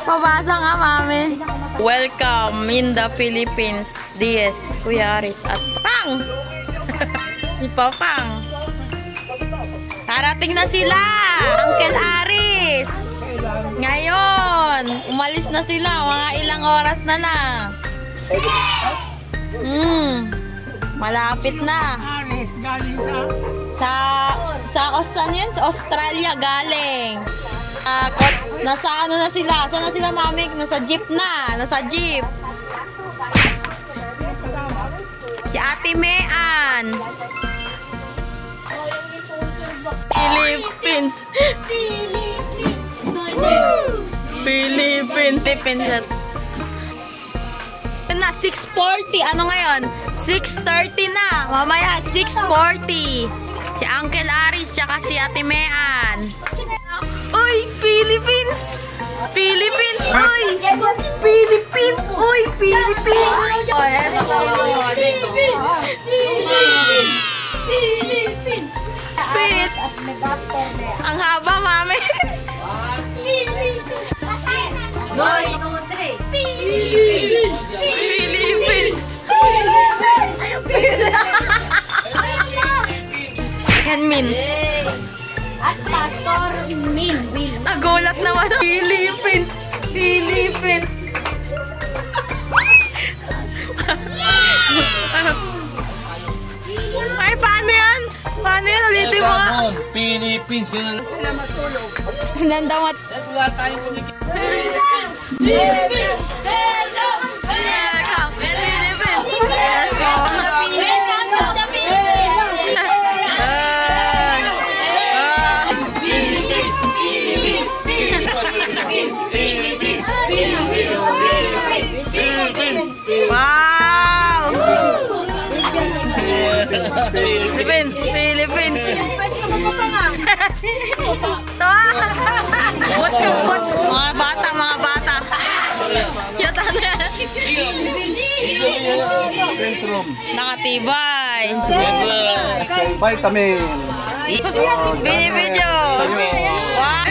Pabasa nga, mami. Welcome in the Philippines. DS, Kuya Aris at Pang! Si Papang. Darating na sila! Uncle Aris! Ngayon, umalis na sila. Mga ilang oras na lang. Malapit na. Saan yun? Sa Australia galing. Nasa ano na sila? Saan na sila, mami? Nasa jeep na. Nasa jeep. Si Ate Mean. Philippines. Philippines. Na 6:40. Ano ngayon? 6:30 na. Mamaya 6:40. Si Uncle Aris tsaka si Ate Mean. Uy, Philippines! Philippines! Uy! Philippines! Uy, Philippines! Philippines! Ang haba, mami. Philippines! Yan, Min. At Pastor Min. Nagulat naman. Philippines! Philippines! Ay, paano yan? Paano yan? Ulitin mo nga. Philippines. Nandamat. Wala tayong kumikita. Philippines! Welcome! Philippines! Let's go! Welcome to the Philippines! Wow! Philippines! Philippines! Bot! Mga bata! Yata na yan! Centrum. Nakatibay! Vitamin. Binibidyo! Wow!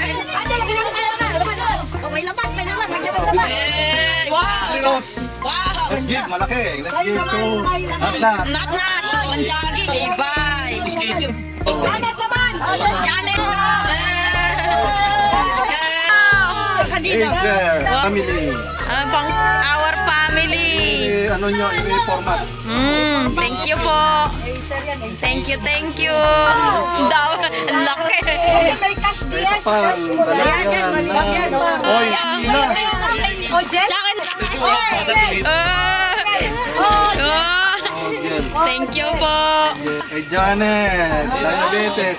Wow! Let's give, malaki. Let's give to Natnat. Natnat! Manjagi! Ibay! Janet! Acer, family. Pang our family. Ano nyo, i-format. Thank you po. Thank you. Laki. Pang, dalagyan. Oy, sila. Thank you po. Kay Janet, diabetes.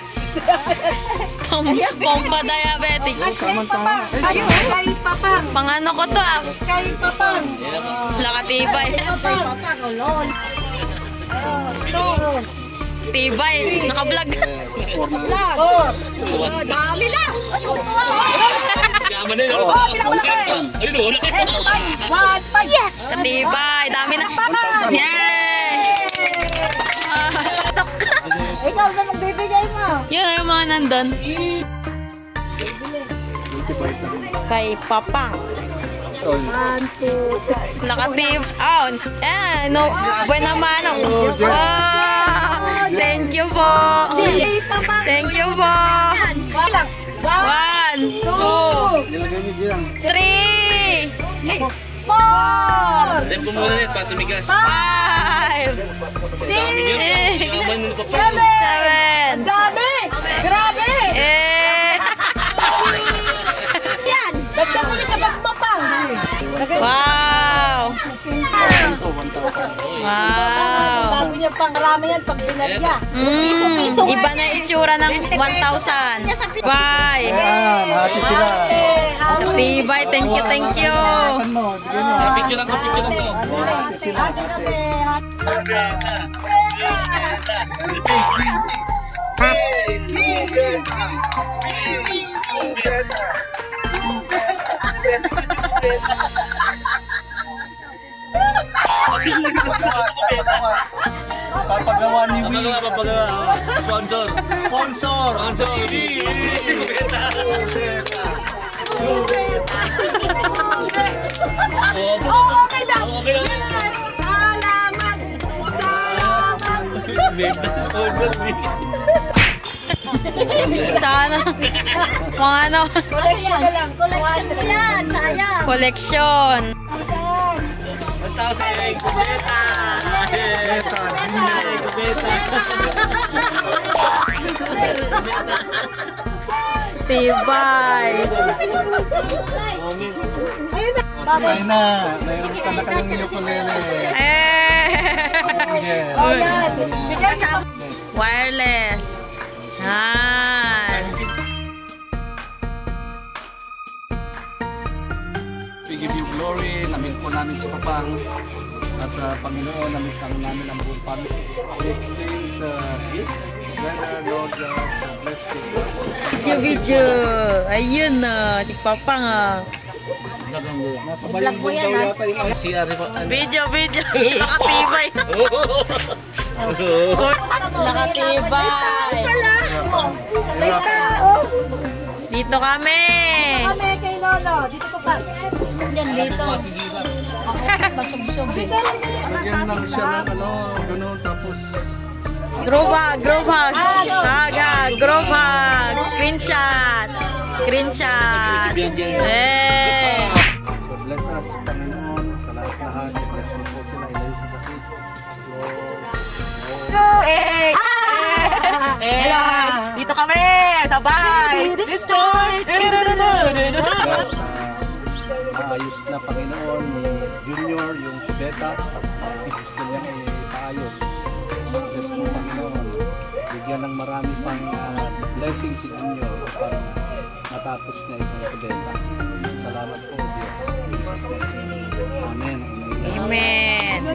Pompa diabetic. Tama-tama. Ayun, kay Papang. Pangano ko to ah. Kay Papang. Lakatibay. Tibay. Naka-vlog. Dami lang. Yaman na yun. Yes! Katibay. Dami na. Yay! Ikaw na magbibigay mo. Yun yung mga nandun. Kay Papang. 1, 2, 3. Nakatib. Oh, no. Buena mano. Wow! Thank you po. Thank you po. 1, 2, 3, 4. Tempo muna net, para tumigas. 5, 6, 7. Dami! Grabe! Yan! Dagdag ko sa Papang. Wow! Wow! Bago niya pang marami yan pag binarya. Iba na itsura ng 1,000. Bye! Ayan, happy sila. Tibay, thank you. Ayan mo, bigyan mo. Picture lang ko. Happy sila. Papagawa ni Wii. Papagawa. Sponsor. Okay daw. Yes. Salamat. Sana. Mga ano. Collection na lang. Collection na yan. Sayang. Collection. 1,000 kubeta. Tibay. Sabay na. Mayroon ka na kayong ukulele. Yeah. Oh, yan. Bigyan sa Wireless. Yan. We give you glory. Namin po namin si Papang. At Panginoon, namin kang namin ang buong family. We exchange gift. Whether Lord bless you. Video. Ayun na. Tigpapang ah. Nasa bayang daw yata yung ice. Video. Nakatibay. Nakatibay. Dito kami. kami kay Lolo. Dito ko pa. Yan dito. Basog-basog. Lagyan lang siya ng ano, gano'n, tapos Group hug. Group hug. Screenshot. Eh. so bless us, Panginoon, sa lahat-lahat. Bless mo po sila, ilayo sa sakit. Dito kami. Sabay. Maayos na Panginoon ni Junior, yung beta. Gusto niya ipaayos. Bless mo Panginoon. Bigyan ng marami pang blessing si Junior para matapos niya itong beta. Salamat po, Diyos. In Jesus' name. Amen. Amen.